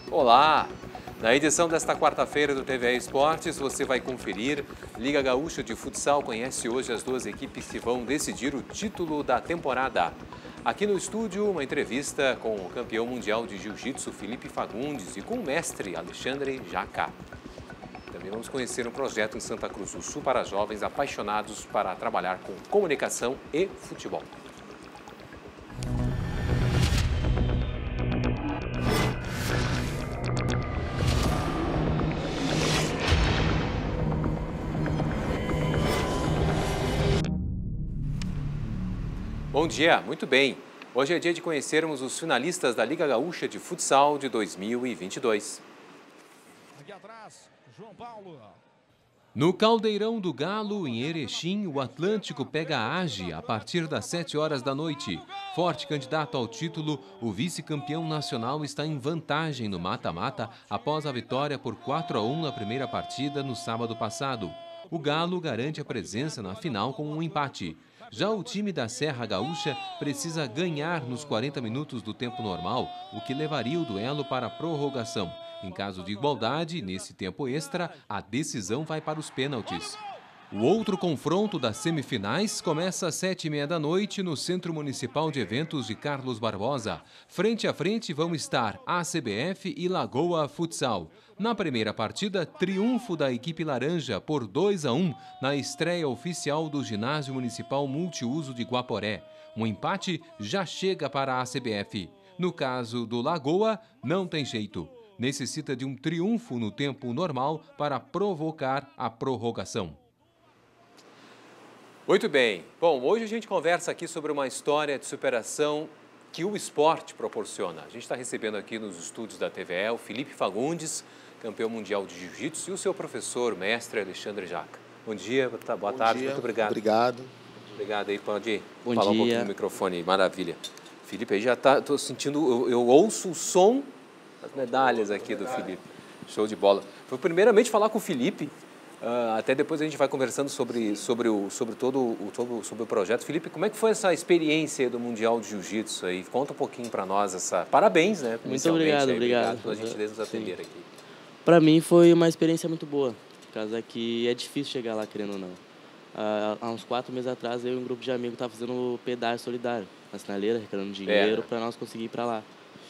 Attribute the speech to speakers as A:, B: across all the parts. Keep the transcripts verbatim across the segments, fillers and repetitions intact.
A: Olá! Na edição desta quarta-feira do T V E Esportes, você vai conferir. Liga Gaúcha de Futsal conhece hoje as duas equipes que vão decidir o título da temporada. Aqui no estúdio, uma entrevista com o campeão mundial de jiu-jitsu Felipe Fagundes e com o mestre Alexandre Jaca. Também vamos conhecer um projeto em Santa Cruz do Sul para jovens apaixonados para trabalhar com comunicação e futebol. Bom dia, muito bem. Hoje é dia de conhecermos os finalistas da Liga Gaúcha de Futsal de dois mil e vinte e dois.
B: Aqui atrás, João Paulo.
C: No Caldeirão do Galo, em Erechim, o Atlântico pega a Age a partir das sete horas da noite. Forte candidato ao título, o vice-campeão nacional está em vantagem no mata-mata após a vitória por quatro a um na primeira partida no sábado passado. O Galo garante a presença na final com um empate. Já o time da Serra Gaúcha precisa ganhar nos quarenta minutos do tempo normal, o que levaria o duelo para a prorrogação. Em caso de igualdade, nesse tempo extra, a decisão vai para os pênaltis. O outro confronto das semifinais começa às sete e meia da noite no Centro Municipal de Eventos de Carlos Barbosa. Frente a frente vão estar A C B F e Lagoa Futsal. Na primeira partida, triunfo da equipe laranja por dois a um na estreia oficial do Ginásio Municipal Multiuso de Guaporé. Um empate já chega para a A C B F. No caso do Lagoa, não tem jeito. Necessita de um triunfo no tempo normal para provocar a prorrogação.
A: Muito bem. Bom, hoje a gente conversa aqui sobre uma história de superação que o esporte proporciona. A gente está recebendo aqui nos estúdios da T V E o Felipe Fagundes, campeão mundial de jiu-jitsu, e o seu professor, mestre Alexandre Jaca. Bom dia, boa
D: Bom
A: tarde,
D: dia.
A: muito obrigado.
D: Obrigado.
A: Obrigado aí, pode
E: Bom
A: falar
E: dia.
A: um pouquinho no microfone, maravilha. Felipe, aí já está, estou sentindo, eu, eu ouço o som das medalhas aqui do Felipe. Show de bola. Foi primeiramente falar com o Felipe. Uh, até depois a gente vai conversando sobre, sobre, o, sobre, todo, o, todo, sobre o projeto. Felipe, como é que foi essa experiência do Mundial de Jiu-Jitsu aí? Conta um pouquinho para nós. Essa... Parabéns, né?
E: Muito obrigado,
A: aí,
E: obrigado.
A: Obrigado pela gentileza de nos atender aqui.
E: Para mim foi uma experiência muito boa, por causa que é difícil chegar lá, querendo ou não. Uh, há uns quatro meses atrás, eu e um grupo de amigos estava fazendo pedágio solidário na sinaleira, arrecadando dinheiro
A: é.
E: para nós conseguir ir para lá.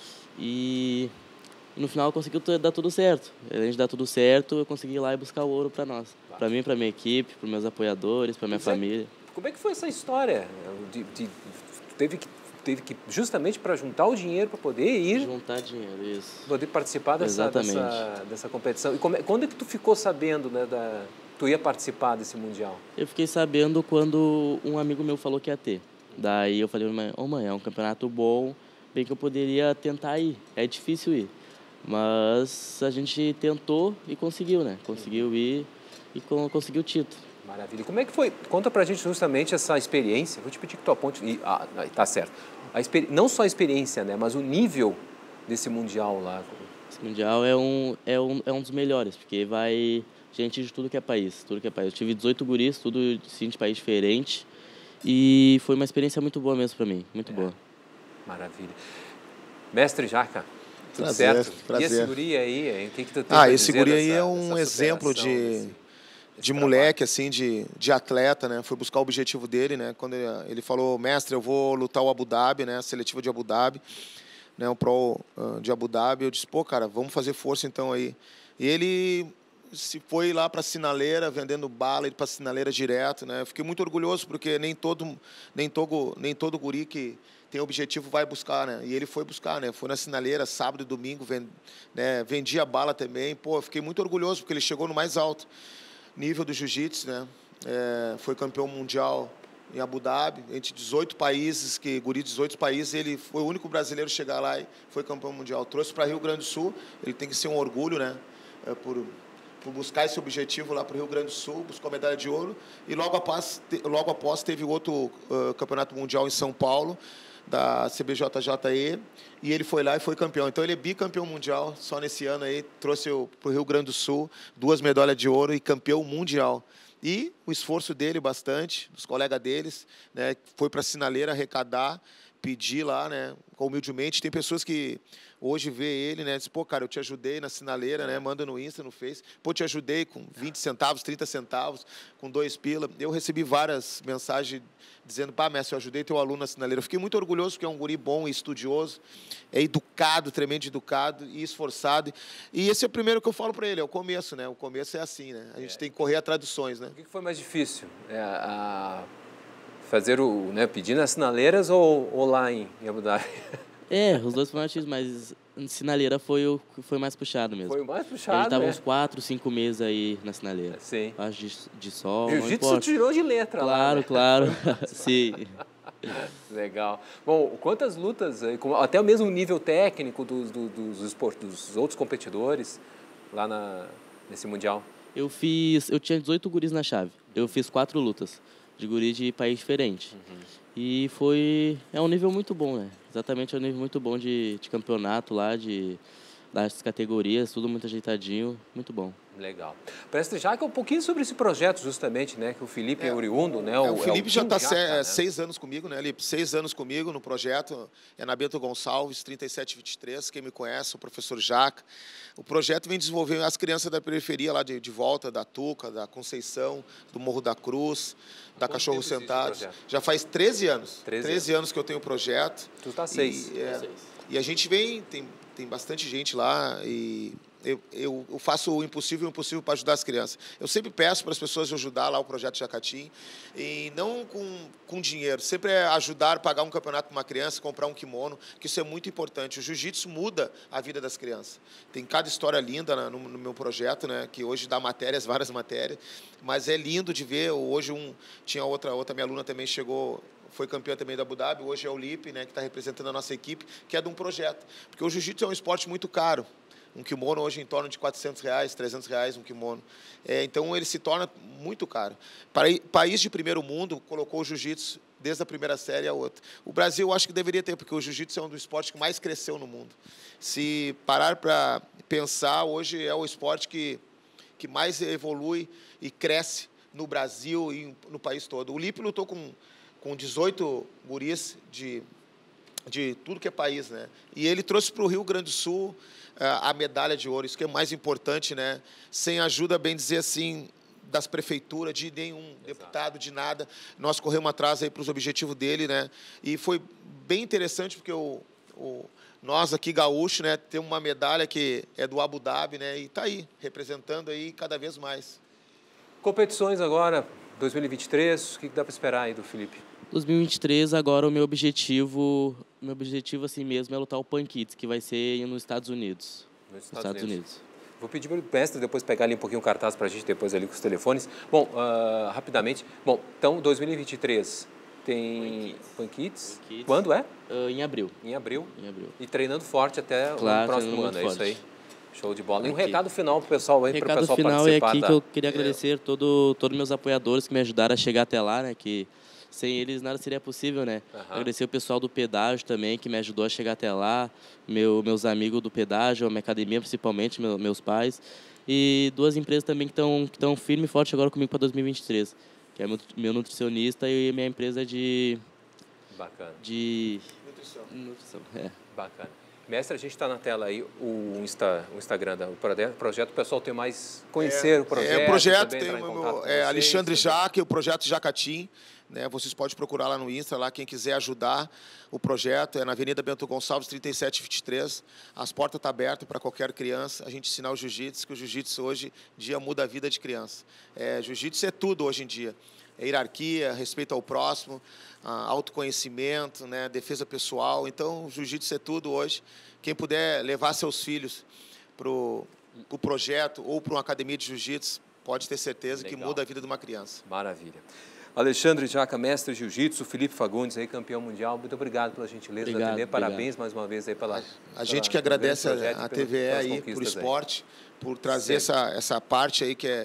E: E no final conseguiu dar tudo certo. Além de dar tudo certo, eu consegui ir lá e buscar o ouro para nós. Para mim, para minha equipe, para meus apoiadores, para minha
A: Você,
E: família.
A: Como é que foi essa história? De, de, teve, que, teve que, justamente para juntar o dinheiro para poder ir...
E: Juntar dinheiro, isso.
A: Poder participar dessa, dessa, dessa competição. E como, quando é que tu ficou sabendo, né, da, tu ia participar desse Mundial?
E: Eu fiquei sabendo quando um amigo meu falou que ia ter. Daí eu falei, ô oh, mãe, é um campeonato bom, bem que eu poderia tentar ir. É difícil ir. Mas a gente tentou e conseguiu, né? Conseguiu ir e conseguiu o título.
A: Maravilha. Como é que foi? Conta pra gente justamente essa experiência. Vou te pedir que tu aponte... E, ah, tá certo. A exper... Não só a experiência, né? Mas o nível desse Mundial lá.
E: Esse Mundial é um, é um, é um dos melhores, porque vai gente de tudo que é país. Tudo que é país. Eu tive dezoito guris, tudo sim, de país diferente. E foi uma experiência muito boa mesmo pra mim. Muito é. boa.
A: Maravilha. Mestre Jaca. Tudo
D: prazer,
A: certo?
D: Prazer.
A: E esse guri aí, o que que tu tem
D: Ah,
A: pra
D: esse
A: dizer
D: guri
A: dessa,
D: aí é um exemplo de,
A: desse,
D: de moleque, assim, de, de atleta, né? Foi buscar o objetivo dele, né? Quando ele, ele falou, mestre, eu vou lutar o Abu Dhabi, né? A seletiva de Abu Dhabi, né? O Pro uh, de Abu Dhabi. Eu disse, pô, cara, vamos fazer força então aí. E ele se foi lá para a sinaleira, vendendo bala, ele para a sinaleira direto, né? Eu fiquei muito orgulhoso, porque nem todo, nem todo, nem todo guri que tem objetivo vai buscar, né? E ele foi buscar, né? Foi na sinaleira, sábado e domingo, vend, né? vendia bala também. Pô, eu fiquei muito orgulhoso, porque ele chegou no mais alto nível do jiu-jitsu, né? É, foi campeão mundial em Abu Dhabi, entre dezoito países, que guri de dezoito países, ele foi o único brasileiro a chegar lá e foi campeão mundial. Trouxe para Rio Grande do Sul, ele tem que ser um orgulho, né? É, por, por buscar esse objetivo lá para o Rio Grande do Sul, buscou a medalha de ouro, e logo após, logo após teve outro uh, campeonato mundial em São Paulo, da C B J J E, e ele foi lá e foi campeão. Então ele é bicampeão mundial, só nesse ano aí, trouxe para o Rio Grande do Sul duas medalhas de ouro e campeão mundial. E o esforço dele bastante, dos colegas deles, né, foi para a sinaleira arrecadar, pedir lá, né, humildemente. Tem pessoas que hoje ver ele, né, diz, pô, cara, eu te ajudei na sinaleira, né, manda no Insta, no Face, pô, te ajudei com vinte centavos, trinta centavos, com dois pila. Eu recebi várias mensagens dizendo, pá, mestre, eu ajudei teu aluno na sinaleira. Eu fiquei muito orgulhoso, porque é um guri bom e estudioso, é educado, tremendo educado e esforçado. E esse é o primeiro que eu falo para ele, é o começo, né? O começo é assim, né? A gente é. tem que correr atrás dos sonhos, né?
A: O que foi mais difícil? É, a fazer o, né, pedir nas sinaleiras ou, ou lá em, em Abu Dhabi?
E: É, os dois foram mais difíceis, mas sinaleira foi o que foi mais puxado mesmo.
A: Foi o mais puxado,
E: A gente tava
A: né?
E: uns quatro, cinco meses aí na sinaleira.
A: Sim.
E: Acho de, de sol,
A: Jiu-jitsu tirou de letra
E: claro,
A: lá, né?
E: Claro, claro. Sim.
A: Legal. Bom, quantas lutas, até o mesmo nível técnico dos, dos, dos, esportes, dos outros competidores lá na, nesse Mundial?
E: Eu fiz, eu tinha dezoito guris na chave. Eu fiz quatro lutas de guri de país diferente. Uhum. E foi, é um nível muito bom, né? Exatamente, é um nível muito bom de, de campeonato lá, de, das categorias, tudo muito ajeitadinho, muito bom.
A: Legal. Mestre Jaca, um pouquinho sobre esse projeto, justamente, né? Que o Felipe é, é oriundo, né? O,
D: é, o Felipe é o já está
A: né?
D: seis anos comigo, né, Felipe? Seis anos comigo no projeto. É na Bento Gonçalves, trinta e sete vinte e três. Quem me conhece, o professor Jaca. O projeto vem desenvolvendo as crianças da periferia lá de, de volta, da Tuca, da Conceição, do Morro da Cruz, da
A: Quanto
D: Cachorro Sentados. Já faz treze anos.
A: treze,
D: treze anos que eu tenho o projeto.
A: Tu está seis.
D: E, é, e a gente vem, tem, tem bastante gente lá e... Eu, eu, eu faço o impossível e o impossível para ajudar as crianças. Eu sempre peço para as pessoas ajudar lá o Projeto Jacatim, e não com, com dinheiro, sempre é ajudar a pagar um campeonato para uma criança, comprar um kimono, que isso é muito importante. O jiu-jitsu muda a vida das crianças. Tem cada história linda no, no meu projeto, né, que hoje dá matérias, várias matérias, mas é lindo de ver. Hoje um, tinha outra, outra minha aluna também chegou, foi campeã também da Abu Dhabi, hoje é o Lipe, né, que está representando a nossa equipe, que é de um projeto. Porque o jiu-jitsu é um esporte muito caro. Um kimono hoje em torno de quatrocentos reais, trezentos reais um kimono. É, então, ele se torna muito caro. Para, país de primeiro mundo colocou o jiu-jitsu desde a primeira série a outra. O Brasil, eu acho que deveria ter, porque o jiu-jitsu é um dos esportes que mais cresceu no mundo. Se parar para pensar, hoje é o esporte que, que mais evolui e cresce no Brasil e no país todo. O Lipe lutou com, com dezoito guris de, de tudo que é país, né? E ele trouxe para o Rio Grande do Sul a medalha de ouro, isso que é mais importante, né? Sem ajuda, bem dizer assim, das prefeituras, de nenhum Exato. deputado, de nada. Nós corremos atrás aí para os objetivos dele, né? E foi bem interessante, porque o, o, nós aqui, gaúcho, né, temos uma medalha que é do Abu Dhabi, né? E está aí, representando aí cada vez mais.
A: Competições agora, dois mil e vinte e três, o que dá para esperar aí do Felipe?
E: dois mil e vinte e três, agora o meu objetivo, meu objetivo assim mesmo é lutar o Pan Kids, que vai ser nos Estados Unidos.
A: Nos Estados,
E: Estados
A: Unidos.
E: Unidos.
A: Vou pedir para o mestre depois pegar ali um pouquinho o cartaz para a gente, depois ali com os telefones. Bom, uh, rapidamente. Bom, então, dois mil e vinte e três tem Pan Kids. Kids. Quando é?
E: Uh, em abril.
A: Em abril.
E: Em abril.
A: E treinando forte até
E: claro,
A: o próximo ano, é
E: forte.
A: isso aí? Show de bola. E um
E: aqui.
A: recado final para o pessoal aí, para o pessoal
E: final
A: participar.
E: É aqui
A: da...
E: que eu queria agradecer é. todo, todos meus apoiadores que me ajudaram a chegar até lá, né? Que sem eles nada seria possível, né? Uhum. Agradecer o pessoal do pedágio também, que me ajudou a chegar até lá, meu, meus amigos do pedágio, a minha academia principalmente, meu, meus pais, e duas empresas também que estão que estão firme e forte agora comigo para dois mil e vinte e três, que é meu, meu nutricionista e minha empresa de...
A: Bacana.
E: De...
D: Nutrição.
E: Nutrição, é.
A: Bacana. Mestre, a gente está na tela aí o, Insta, o Instagram do projeto, o pessoal tem mais conhecer
D: é,
A: o projeto.
D: É, o projeto
A: tem
D: o
A: meu,
D: meu, é, Alexandre Jaca, o projeto Jacatim, né? Vocês podem procurar lá no Insta, lá quem quiser ajudar o projeto, é na Avenida Bento Gonçalves, trinta e sete vinte e três. As portas estão abertas para qualquer criança, a gente ensinar o jiu-jitsu, que o jiu-jitsu hoje em dia muda a vida de criança. É, jiu-jitsu é tudo hoje em dia. É hierarquia, respeito ao próximo, autoconhecimento, né, defesa pessoal. Então, o jiu-jitsu é tudo hoje. Quem puder levar seus filhos para o pro projeto ou para uma academia de jiu-jitsu, pode ter certeza Legal. que muda a vida de uma criança.
A: Maravilha. Alexandre Jaca, mestre de jiu-jitsu, Felipe Fagundes, aí, campeão mundial. Muito obrigado pela gentileza
E: obrigado,
A: da T V. Parabéns
E: obrigado.
A: mais uma vez aí pela...
D: A,
A: a
D: gente que agradece a, a T V E aí por esporte,
A: aí.
D: por trazer essa, essa parte aí que é,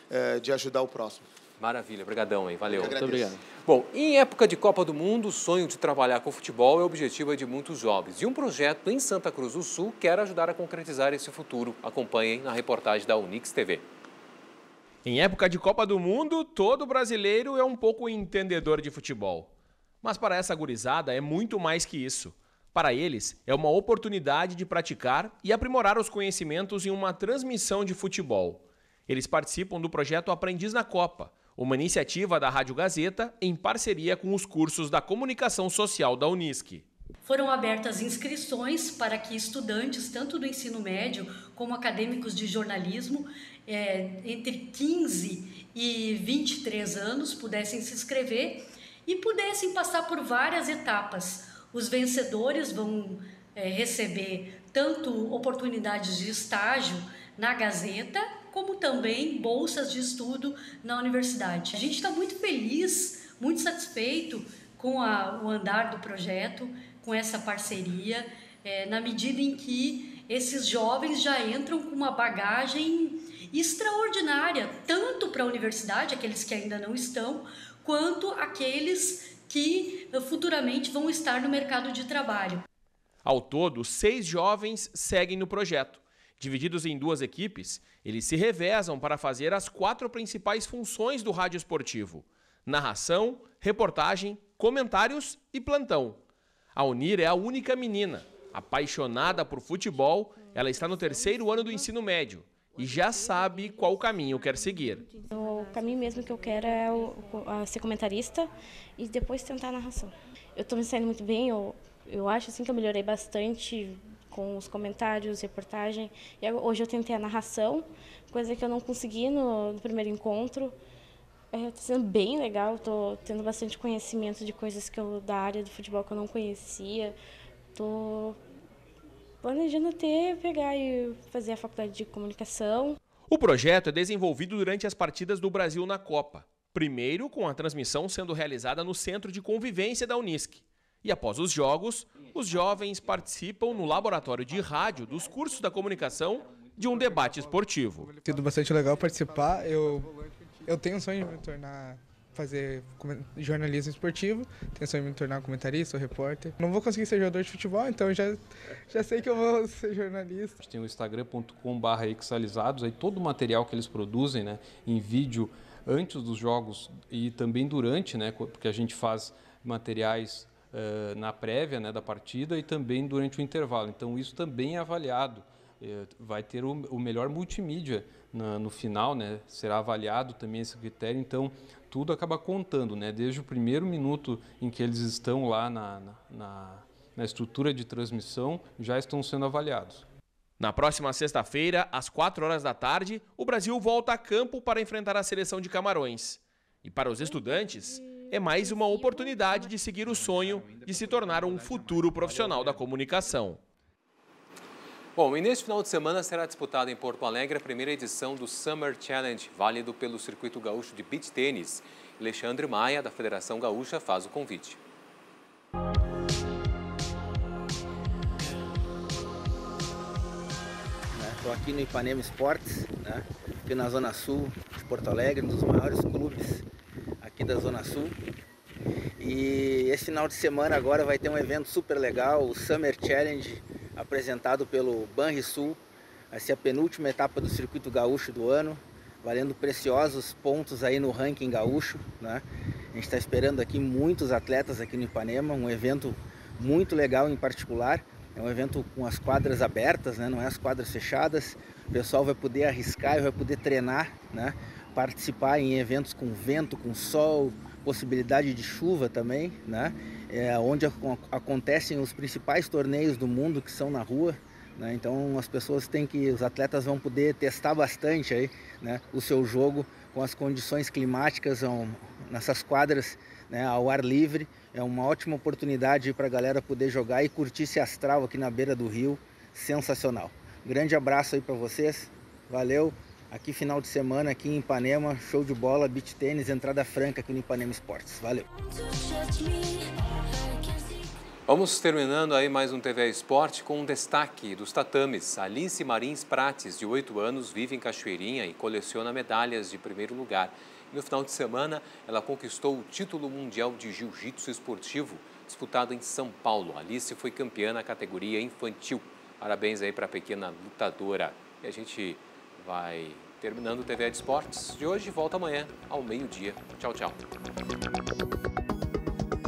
D: é de ajudar o próximo.
A: Maravilha, obrigadão aí, valeu.
E: Muito obrigado.
A: Bom, em época de Copa do Mundo, o sonho de trabalhar com futebol é o objetivo de muitos jovens. E um projeto em Santa Cruz do Sul quer ajudar a concretizar esse futuro. Acompanhem na reportagem da Unix T V.
F: Em época de Copa do Mundo, todo brasileiro é um pouco entendedor de futebol. Mas para essa gurizada é muito mais que isso. Para eles, é uma oportunidade de praticar e aprimorar os conhecimentos em uma transmissão de futebol. Eles participam do projeto Aprendiz na Copa, uma iniciativa da Rádio Gazeta em parceria com os cursos da Comunicação Social da Unisc.
G: Foram abertas inscrições para que estudantes, tanto do ensino médio como acadêmicos de jornalismo, é, entre quinze e vinte e três anos, pudessem se inscrever e pudessem passar por várias etapas. Os vencedores vão é, receber tanto oportunidades de estágio na Gazeta, como também bolsas de estudo na universidade. A gente está muito feliz, muito satisfeito com a, o andar do projeto, com essa parceria, é, na medida em que esses jovens já entram com uma bagagem extraordinária, tanto para a universidade, aqueles que ainda não estão, quanto aqueles que futuramente vão estar no mercado de trabalho.
F: Ao todo, seis jovens seguem no projeto. Divididos em duas equipes, eles se revezam para fazer as quatro principais funções do rádio esportivo: narração, reportagem, comentários e plantão. A Unir é a única menina. Apaixonada por futebol, ela está no terceiro ano do ensino médio e já sabe qual caminho quer seguir.
H: O caminho mesmo que eu quero é o, a ser comentarista e depois tentar a narração. Eu estou me saindo muito bem, eu, eu acho assim que eu melhorei bastante com os comentários, reportagem. E hoje eu tentei a narração, coisa que eu não consegui no, no primeiro encontro. Está é, sendo bem legal, estou tendo bastante conhecimento de coisas que eu, da área do futebol que eu não conhecia. Estou planejando até pegar e fazer a faculdade de comunicação.
F: O projeto é desenvolvido durante as partidas do Brasil na Copa. Primeiro, com a transmissão sendo realizada no Centro de Convivência da Unisc. E após os jogos, os jovens participam no laboratório de rádio dos cursos da comunicação de um debate esportivo.
I: Tem sido bastante legal participar. Eu, eu tenho um sonho de me tornar, fazer jornalismo esportivo, tenho sonho de me tornar comentarista ou repórter. Não vou conseguir ser jogador de futebol, então já, já sei que eu vou ser jornalista.
J: A gente tem o instagram ponto com barra exalizados, aí todo o material que eles produzem, né, em vídeo antes dos jogos e também durante, né, porque a gente faz materiais uh, na prévia, né, da partida e também durante o intervalo. Então isso também é avaliado. Vai ter o, o melhor multimídia na, no final, né? Será avaliado também esse critério, então tudo acaba contando, né? Desde o primeiro minuto em que eles estão lá na, na, na estrutura de transmissão, já estão sendo avaliados.
F: Na próxima sexta-feira, às quatro horas da tarde, o Brasil volta a campo para enfrentar a seleção de Camarões. E para os estudantes, é mais uma oportunidade de seguir o sonho de se tornar um futuro profissional da comunicação.
A: Bom, e neste final de semana será disputada em Porto Alegre a primeira edição do Summer Challenge, válido pelo Circuito Gaúcho de Beach Tênis. Alexandre Maia, da Federação Gaúcha, faz o convite.
K: Estou aqui no Ipanema Esportes, né? Aqui na Zona Sul de Porto Alegre, um dos maiores clubes aqui da Zona Sul. E esse final de semana agora vai ter um evento super legal, o Summer Challenge, apresentado pelo Banrisul. Vai ser a penúltima etapa do Circuito Gaúcho do ano, valendo preciosos pontos aí no ranking gaúcho, né? A gente está esperando aqui muitos atletas aqui no Ipanema, um evento muito legal em particular. É um evento com as quadras abertas, né? Não é as quadras fechadas. O pessoal vai poder arriscar e vai poder treinar, né? Participar em eventos com vento, com sol, possibilidade de chuva também, né? É onde acontecem os principais torneios do mundo, que são na rua, né? Então as pessoas têm que, os atletas vão poder testar bastante aí, né, o seu jogo com as condições climáticas nessas quadras, né, ao ar livre. É uma ótima oportunidade para a galera poder jogar e curtir esse astral aqui na beira do rio, sensacional. Grande abraço aí para vocês, valeu! Aqui final de semana aqui em Ipanema, show de bola, beach tênis, entrada franca aqui no Ipanema Esportes. Valeu!
A: Vamos terminando aí mais um T V Esporte com um destaque dos tatames. Alice Marins Prates, de oito anos, vive em Cachoeirinha e coleciona medalhas de primeiro lugar. E no final de semana, ela conquistou o título mundial de jiu-jitsu esportivo, disputado em São Paulo. Alice foi campeã na categoria infantil. Parabéns aí para a pequena lutadora. E a gente vai terminando o T V Esportes de hoje. Volta amanhã ao meio-dia. Tchau, tchau.